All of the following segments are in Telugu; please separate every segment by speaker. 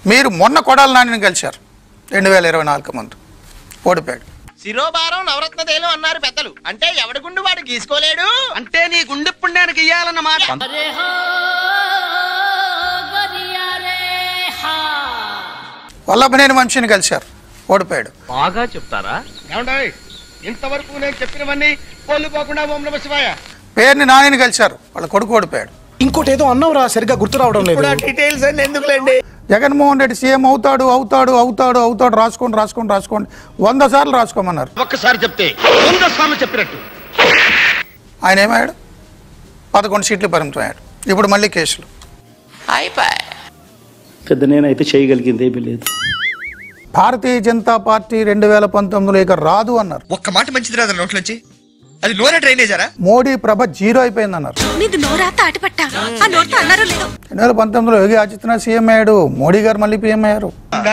Speaker 1: మీరు మొన్న కొడాలి నానిని కలిశారు 2024 ముందు, ఓడిపోయాడు.
Speaker 2: శిరోభారం నవరత్న తైలం అన్నారు పెద్దలు. అంటే ఎవడి గుండు వాడు గీసుకోలేడు, అంటే నీ గుండె పుణ్యానికి ఇయ్యాలన్నమాట.
Speaker 1: వల్లభనేని వంశీని కలిశారు, ఓడిపోయాడు.
Speaker 3: బాగా చెప్తారా?
Speaker 2: ఇంతవరకు నేను చెప్పినవన్నీ పోలు పోకుండా ఓం నమః శివాయ.
Speaker 1: పేరుని నానిని కలిశారు, వాళ్ళ కొడుకు ఓడిపోయాడు.
Speaker 4: ఇంకోటి ఏదో అన్నవరా, సరిగ్గా గుర్తు రావడం లేదు.
Speaker 2: డీటెయిల్స్ అన్ని ఎందుకులేండి.
Speaker 1: జగన్మోహన్ రెడ్డి సీఎం అవుతాడు అవుతాడు అవుతాడు అవుతాడు రాసుకోండి 100 సార్లు రాసుకోమన్నారు.
Speaker 2: ఒక్కసారి చెప్తే 100 సార్లు చెప్పినట్టు.
Speaker 1: ఆయన ఏమయ్యాడు? 11 సీట్లు పరిమితమయ్యాడు. ఇప్పుడు మళ్ళీ కేసులు.
Speaker 5: పెద్ద నేనైతే చేయగలిగింది ఏమీ లేదు.
Speaker 1: భారతీయ జనతా పార్టీ 2019లో ఇక రాదు అన్నారు.
Speaker 6: ఒక్క మాట మంచిది రాదు నోట్లోంచి. అది నోరే డ్రైనేజారా?
Speaker 1: మోడీ ప్రభ 0 అయిపోయింది అన్నారు. 2019లో యోగి ఆదిత్యనాథ్ సీఎం అయ్యాడు, మోడీ గారు మళ్ళీ పీఎం అయ్యారు.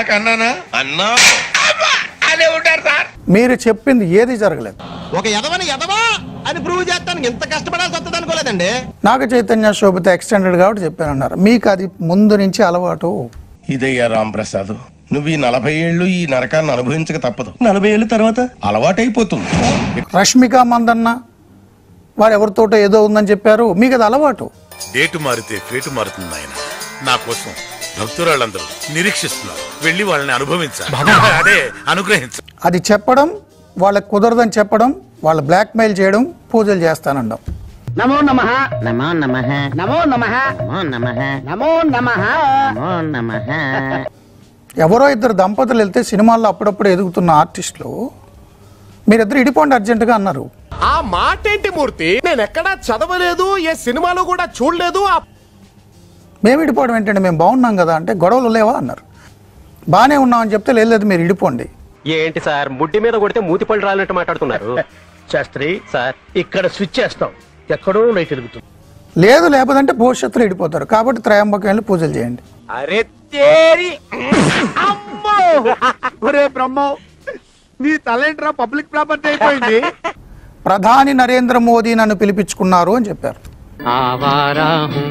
Speaker 1: మీరు చెప్పింది ఏది జరగలేదు.
Speaker 2: ఒక ఎదవని ఎదవా అని ప్రూవ్ చేస్తాను ఎంత కష్టపడాల్సి వస్తుంది అనుకోలేదండి.
Speaker 1: నాగ చైతన్య శోభిత ఎక్స్టెండెడ్ కాబట్టి చెప్పానన్నారు. మీకు అది ముందు నుంచి అలవాటు.
Speaker 7: ఇదయ్యా రాంప్రసాద్, నువ్వు ఈ 40 ఏళ్ళు ఈ నరకాన్ని అనుభవించక తప్పదు. 40 ఏళ్ళ తర్వాత అలవాటైపోతుంది.
Speaker 1: రష్మిక మందన్న వారు ఎవరితోటో ఏదో ఉందని చెప్పారు, మీకు అది అలవాటు.
Speaker 8: డేటు మారితే ఫేటు మారుతుంది ఆయన. నా కోసం భక్తురాళ్ళందరూ నిరీక్షిస్తున్నారు. వెళ్ళి వాళ్ళని అనుభవించాలి, అదే అనుగ్రహించాలి.
Speaker 1: అది చెప్పడం, వాళ్ళకి కుదరదని చెప్పడం, వాళ్ళ బ్లాక్ మెయిల్ చేయడం, పూజలు చేస్తానండం.
Speaker 2: నమో నమః నమో నమః నమో నమః నమో నమః నమో నమః నమో నమః.
Speaker 1: ఎవరో ఇద్దరు దంపతులు వెళ్తే సినిమాల్లో అప్పుడప్పుడు ఎదుగుతున్న ఆర్టిస్టులు మీరిద్దరు ఇడిపోండి అర్జెంటుగా అన్నారు.
Speaker 4: ఆ మాట ఏంటి మూర్తి? నేను ఎక్కడా చదవలేదు, ఏ సినిమాలో కూడా చూడలేదు.
Speaker 1: మేము ఇడిపోవడం ఏంటంటే మేము బాగున్నాం కదా అంటే గొడవలు లేవా అన్నారు. బాగానే ఉన్నామని చెప్తే లేదు మీరు ఇడిపోండి.
Speaker 3: ఏంటి సార్, ముడ్డి మీద కొడితే మూతి పళ్ళు రాలినట్టు మాట్లాడుతున్నారు?
Speaker 2: శాస్త్రి
Speaker 3: సార్,
Speaker 2: ఇక్కడ స్విచ్ చేస్తాం, ఎక్కడో లైట్ వెలుగుతుంది.
Speaker 1: లేదు లేకపోతే భవిష్యత్తులో ఇడిపోతారు. కాబట్టి త్రయంబకం వెళ్ళి పూజలు చేయండి.
Speaker 2: అరే తేరి అమ్మో, ఒరే బ్రహ్మో, నీ తలేంట్రా పబ్లిక్ ప్రాపర్టీ అయిపోయింది.
Speaker 1: ప్రధాని నరేంద్ర మోదీ నన్ను పిలిపించుకున్నారు అని చెప్పారు.
Speaker 9: ఆవారా హూం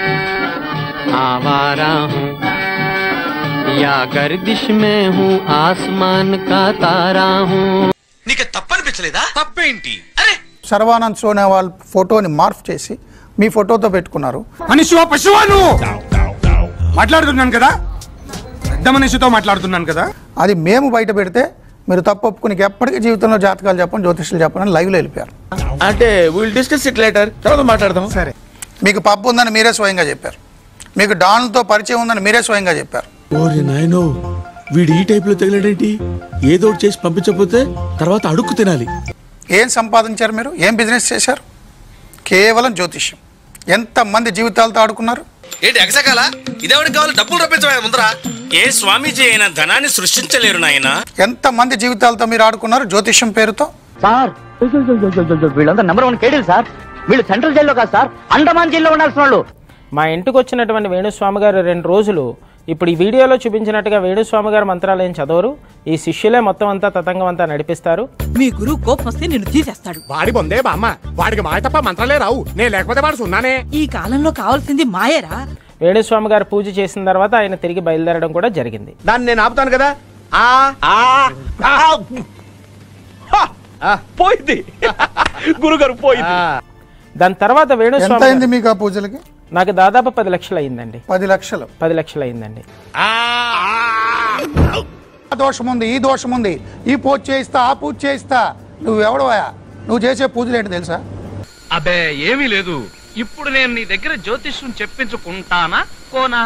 Speaker 9: ఆవారా హూం యా గర్దిష్ మే హూం ఆస్మాన్ కా తారా హూం.
Speaker 6: నీకు తప్పనిపించలేదా? తప్పేంటి? అరే
Speaker 1: సర్వానంద్ సోనోవాల్ ఫోటోని మార్ఫ్ చేసి మీ ఫోటోతో పెట్టుకున్నారు.
Speaker 4: మనిషివా పశువా నువ్వు? మాట్లాడుతున్నాను కదా, పెద్ద మనిషితో మాట్లాడుతున్నాను కదా.
Speaker 1: అది మేము బయట పెడితే మీరు తప్పు ఒప్పుకుని ఎప్పటికీ జీవితంలో జాతకాలు చెప్పండి, జ్యోతిష్యులు చెప్పండి లైవ్లో వెళ్ళిపోయారు.
Speaker 6: అంటే విల్ డిస్కస్ ఇట్ లేటర్, తర్వాత మాట్లాడదాం.
Speaker 1: సరే, మీకు పప్పు ఉందని మీరే స్వయంగా చెప్పారు. మీకు డాన్లతో పరిచయం ఉందని మీరే స్వయంగా చెప్పారు.
Speaker 10: ఓరి నాయనో, వీడు ఈ టైప్ లో తగిలేడేంటి? ఏదో చేసి పంపించకపోతే తర్వాత అడుక్కు తినాలి.
Speaker 1: ఏం సంపాదించారు మీరు? ఏం బిజినెస్ చేశారు? కేవలం జ్యోతిష్యం. ఎంతమంది జీవితాలతో ఆడుకున్నారు?
Speaker 6: ఏంటి ఎగసకాల? ఇదేవాడికి కావాలి, డబ్బులు రప్పించవా ముందరా? ఏ స్వామీజీ అయినా ధనాన్ని సృష్టించలేరు నాయన.
Speaker 1: ఎంతమంది జీవితాలతో మీరు ఆడుకున్నారు జ్యోతిష్యం పేరుతో?
Speaker 2: సార్ వీళ్ళంతా నెంబర్ 1 కేడీలు సార్. వీళ్ళు సెంట్రల్ జైల్లో కాదు సార్, అండమాన్ జైల్లో ఉండాల్సిన వాళ్ళు.
Speaker 11: మా ఇంటికి వచ్చినటువంటి వేణుస్వామి గారు 2 రోజులు ఇప్పుడు ఈ వీడియోలో చూపించినట్టుగా వేణుస్వామి గారు మంత్రాలయం చదవరు. ఈ శిష్యులే మొత్తం అంతా తతంగం అంతా నడిపిస్తారు.
Speaker 12: మీ గురువు కోపం వస్తే నిన్ను తీసేస్తాడు.
Speaker 4: వాడి బొందే బామ్మ, వాడికి మాయ తప్ప మంత్రాలే రావు. నేను లేకపోతే వాడు సున్నానే.
Speaker 12: ఈ కాలంలో కావాల్సింది మాయేరా.
Speaker 11: వేణుస్వామి గారు పూజ చేసిన తర్వాత ఆయన తిరిగి బయలుదేరడం కూడా జరిగింది.
Speaker 2: దాన్ని నేను ఆపుతాను కదా.
Speaker 3: పోయింది గురుగారు, పోయింది.
Speaker 11: దాని తర్వాత వేణుస్వామి
Speaker 1: మీకు ఆ పూజలకి
Speaker 11: నాకు దాదాపు 10 లక్షలు అయిందండి.
Speaker 1: 10 లక్షలు
Speaker 11: 10 లక్షలు అయిందండి.
Speaker 1: దోషం ఉంది, ఈ దోషం ఉంది, ఈ పూజ చేయిస్తా, ఆ పూజ చేయిస్తా. నువ్వు ఎవడవా? నువ్వు చేసే పూజలు ఏంటి తెలుసా?
Speaker 3: అబే ఏమీ లేదు. ఇప్పుడు నేను నీ దగ్గర జ్యోతిష్యం చెప్పించుకుంటానా కోనా?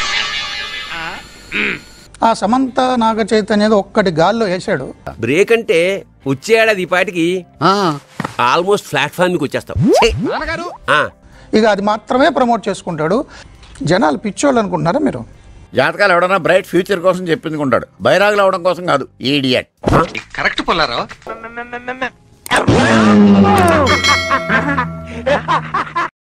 Speaker 1: ఆ సమంత నాగ చైతన్య ఒక్కటి గాల్లో వేసాడు.
Speaker 13: బ్రేక్ అంటే వచ్చే ఏడాది ఈ పాటికి ఆల్మోస్ట్ ప్లాట్ఫామ్ కి వచ్చేస్తాం.
Speaker 1: ఇక అది మాత్రమే ప్రమోట్ చేసుకుంటాడు. జనాలు పిచ్చోళ్ళు అనుకుంటున్నారా మీరు?
Speaker 14: జాతకాలు ఎవడన్నా బ్రైట్ ఫ్యూచర్ కోసం చెప్పించుకుంటాడు, బైరాగులు అవడం కోసం కాదు. ఈడియట్.
Speaker 6: కరెక్ట్ పొల్లారా.